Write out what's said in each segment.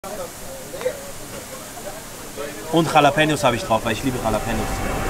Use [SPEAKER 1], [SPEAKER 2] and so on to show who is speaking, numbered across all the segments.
[SPEAKER 1] Und Jalapenos habe ich drauf, weil ich liebe Jalapenos.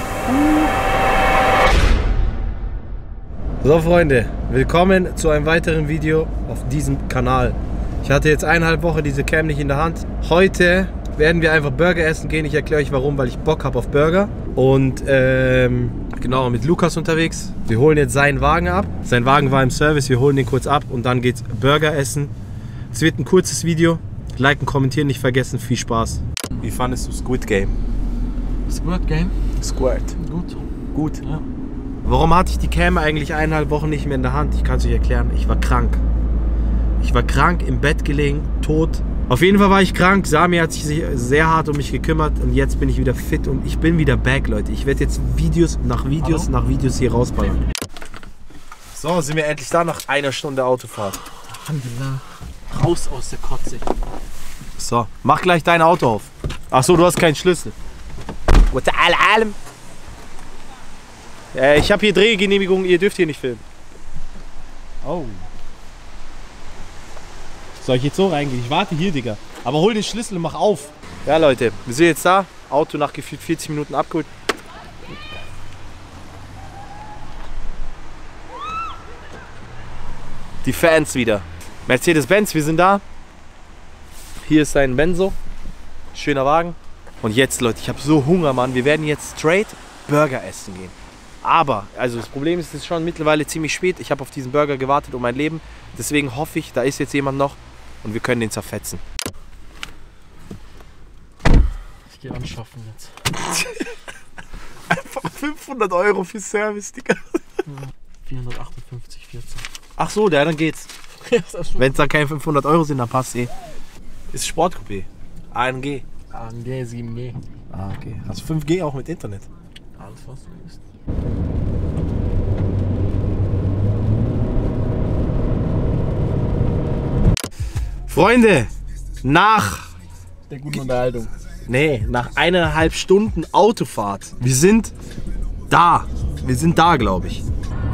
[SPEAKER 1] So Freunde, willkommen zu einem weiteren Video auf diesem Kanal. Ich hatte jetzt 1,5 Wochen diese Cam nicht in der Hand. Heute werden wir einfach Burger essen gehen. Ich erkläre euch warum, weil ich Bock habe auf Burger. Und genau, mit Lukas unterwegs. Wir holen jetzt seinen Wagen ab. Sein Wagen war im Service, wir holen den kurz ab und dann geht's Burger essen. Es wird ein kurzes Video. Liken, kommentieren nicht vergessen. Viel Spaß. Wie fandest du Squid Game?
[SPEAKER 2] Squid Game?
[SPEAKER 1] Squirt.
[SPEAKER 2] Gut.
[SPEAKER 1] Gut.
[SPEAKER 2] Ja.
[SPEAKER 1] Warum hatte ich die Cam eigentlich 1,5 Wochen nicht mehr in der Hand? Ich kann es euch erklären. Ich war krank. Ich war krank, im Bett gelegen, tot. Auf jeden Fall war ich krank. Sami hat sich sehr hart um mich gekümmert und jetzt bin ich wieder fit und ich bin wieder back, Leute. Ich werde jetzt Videos nach Videos hier rausballern. So, sind wir endlich da nach einer Stunde Autofahrt.
[SPEAKER 2] Alhamdulillah. Raus aus der Kotze.
[SPEAKER 1] So, mach gleich dein Auto auf. Ach so, du hast keinen Schlüssel. Ich habe hier Drehgenehmigung, ihr dürft hier nicht filmen. Oh. Soll ich jetzt so reingehen? Ich warte hier, Digga. Aber hol den Schlüssel und mach auf. Ja, Leute, wir sind jetzt da. Auto nach gefühlt 40 Minuten abgeholt. Die Fans wieder. Mercedes-Benz, wir sind da. Hier ist ein Benzo. Schöner Wagen. Und jetzt, Leute, ich habe so Hunger, Mann. Wir werden jetzt straight Burger essen gehen. Aber, also das Problem ist, es ist schon mittlerweile ziemlich spät. Ich habe auf diesen Burger gewartet um mein Leben. Deswegen hoffe ich, da ist jetzt jemand noch und wir können den zerfetzen.
[SPEAKER 2] Ich gehe anschaffen jetzt.
[SPEAKER 1] Einfach 500 Euro für Service, Digga.
[SPEAKER 2] 458,14.
[SPEAKER 1] Ach so, ja, dann geht's. Wenn es dann keine 500 Euro sind, dann passt eh. Ist Sportcoupé. AMG.
[SPEAKER 2] AMG 7G.
[SPEAKER 1] Ah, okay. Hast du 5G auch mit Internet?
[SPEAKER 2] Alles, was du willst.
[SPEAKER 1] Freunde, nach
[SPEAKER 2] Der guten Unterhaltung.
[SPEAKER 1] nach 1,5 Stunden Autofahrt. Wir sind da. Wir sind da, glaube ich.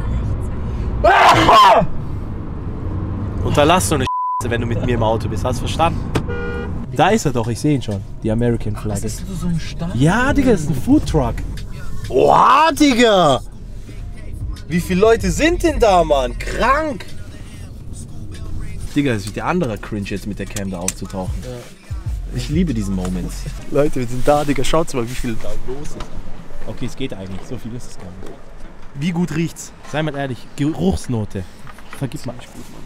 [SPEAKER 1] Unterlass so eine wenn du mit mir im Auto bist. Hast du verstanden? Da ist er doch, ich sehe ihn schon. Die American Flagge.
[SPEAKER 2] Ist das so ein Start?
[SPEAKER 1] Ja, Digga, das ist ein Foodtruck. Oha, Digga! Wie viele Leute sind denn da, Mann? Krank! Digga, das wird der andere Cringe jetzt mit der Cam da aufzutauchen.
[SPEAKER 2] Ja.
[SPEAKER 1] Ich liebe diesen Moment. Leute, wir sind da, Digga. Schaut mal, wie viel da los ist. Okay, es geht eigentlich. So viel ist es gar nicht. Wie gut riecht's? Sei mal ehrlich, Geruchsnote. Vergib mal.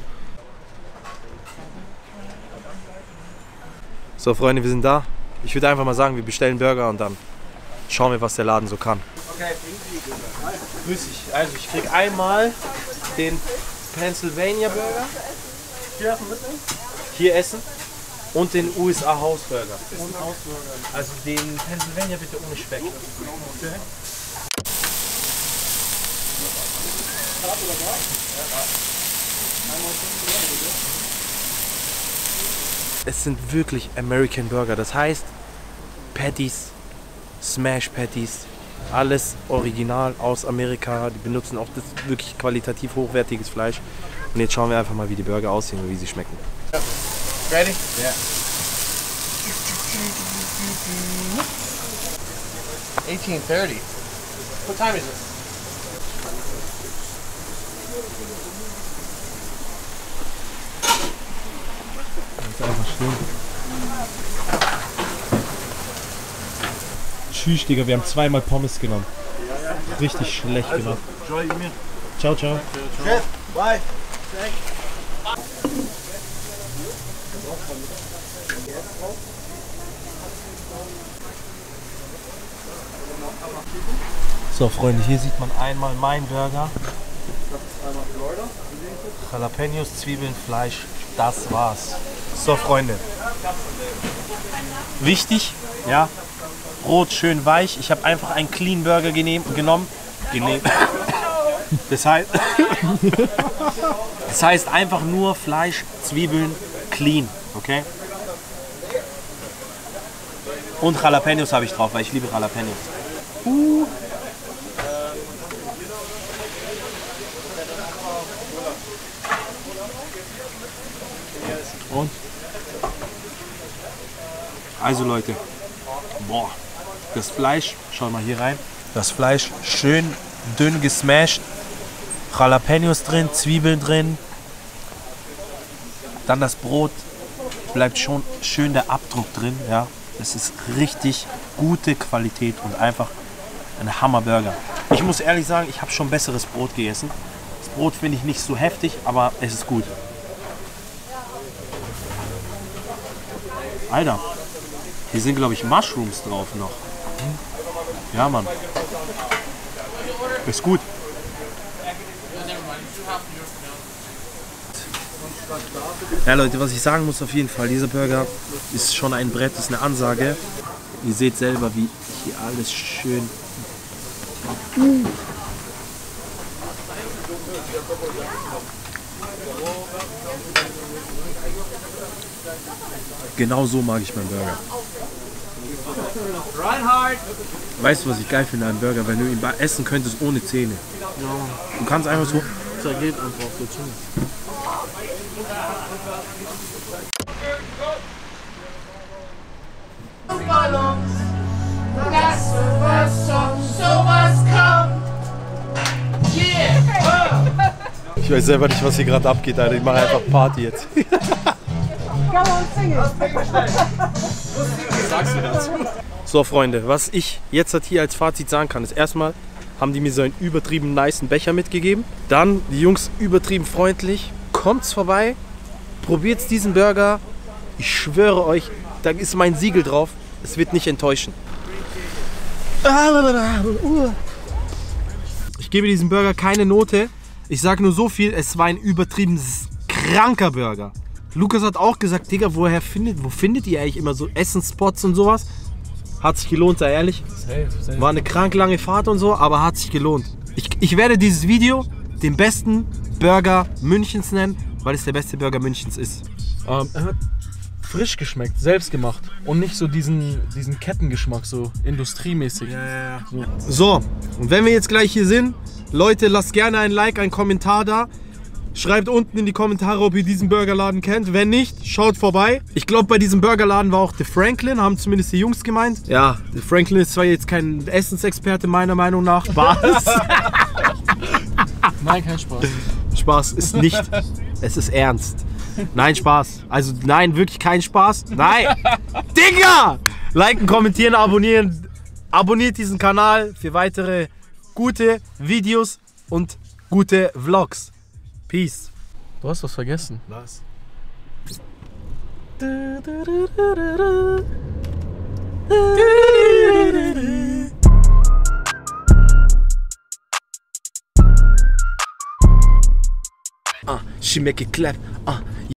[SPEAKER 1] So, Freunde, wir sind da. Ich würde einfach mal sagen, wir bestellen Burger und dann schauen wir, was der Laden so kann. Okay, grüß dich. Also, ich krieg einmal den Pennsylvania Burger.
[SPEAKER 2] Hier essen mitnehmen?
[SPEAKER 1] Hier essen. Und den USA House Burger.
[SPEAKER 2] Und Hausburger.
[SPEAKER 1] Also den Pennsylvania bitte ohne Speck. Okay. Es sind wirklich American Burger. Das heißt Patties, Smash Patties, alles original aus Amerika. Die benutzen auch das wirklich qualitativ hochwertiges Fleisch. Und jetzt schauen wir einfach mal, wie die Burger aussehen und wie sie schmecken.
[SPEAKER 2] Ready?
[SPEAKER 1] Ja.
[SPEAKER 2] 18:30.
[SPEAKER 1] What time is it? Das ist einfach schlimm. Tschüss, Digga, wir haben zweimal Pommes genommen. Richtig schlecht gemacht. Ciao, ciao.
[SPEAKER 2] Bye.
[SPEAKER 1] So, Freunde, hier sieht man einmal mein Burger. Jalapenos, Zwiebeln, Fleisch. Das war's. So, Freunde. Wichtig, ja. Brot schön weich. Ich habe einfach einen Clean Burger genommen. Das heißt einfach nur Fleisch, Zwiebeln, clean, okay? Und Jalapenos habe ich drauf, weil ich liebe Jalapenos. Und? Also Leute, boah, das Fleisch, schau mal hier rein. Das Fleisch schön dünn gesmashed. Jalapenos drin, Zwiebeln drin. Dann das Brot, bleibt schon schön der Abdruck drin. Ja, es ist richtig gute Qualität und einfach ein Hammerburger. Ich muss ehrlich sagen, ich habe schon besseres Brot gegessen. Das Brot finde ich nicht so heftig, aber es ist gut. Alter, hier sind glaube ich Mushrooms drauf noch. Ja Mann, ist gut. Ja Leute, was ich sagen muss auf jeden Fall, dieser Burger ist schon ein Brett, ist eine Ansage. Ihr seht selber, wie hier alles schön... Genau so mag ich meinen Burger. Weißt du, was ich geil finde an einem Burger? Wenn du ihn essen könntest ohne Zähne. Du kannst einfach so...
[SPEAKER 2] Zergeht einfach auf der Zunge.
[SPEAKER 1] Ich weiß selber nicht, was hier gerade abgeht, Alter. Ich mache einfach Party jetzt.
[SPEAKER 2] Sagst du dazu?
[SPEAKER 1] So Freunde, was ich jetzt hier als Fazit sagen kann, ist erstmal haben die mir so einen übertrieben nicen Becher mitgegeben. Dann die Jungs übertrieben freundlich. Kommt's vorbei, probiert's diesen Burger. Ich schwöre euch, da ist mein Siegel drauf. Es wird nicht enttäuschen. Ich gebe diesem Burger keine Note. Ich sage nur so viel, es war ein übertrieben kranker Burger. Lukas hat auch gesagt, Digga, wo findet ihr eigentlich immer so Essensspots und sowas? Hat sich gelohnt, sei ehrlich.
[SPEAKER 2] Safe.
[SPEAKER 1] War eine krank lange Fahrt und so, aber hat sich gelohnt. Ich werde dieses Video den besten Burger Münchens nennen, weil es der beste Burger Münchens ist.
[SPEAKER 2] Er hat frisch geschmeckt, selbst gemacht. Und nicht so diesen Kettengeschmack, so industriemäßig.
[SPEAKER 1] So, und wenn wir jetzt gleich hier sind, Leute, lasst gerne ein Like, einen Kommentar da. Schreibt unten in die Kommentare, ob ihr diesen Burgerladen kennt. Wenn nicht, schaut vorbei. Ich glaube, bei diesem Burgerladen war auch der Franklin, haben zumindest die Jungs gemeint. Ja, der Franklin ist zwar jetzt kein Essensexperte, meiner Meinung nach. Spaß.
[SPEAKER 2] Nein, kein Spaß.
[SPEAKER 1] Spaß ist nicht. Es ist ernst. Nein, Spaß. Also nein, wirklich kein Spaß. Nein. Digga! Liken, kommentieren, abonnieren. Abonniert diesen Kanal für weitere gute Videos und gute Vlogs. Peace.
[SPEAKER 2] Du hast was vergessen.
[SPEAKER 1] Was? She make it clap.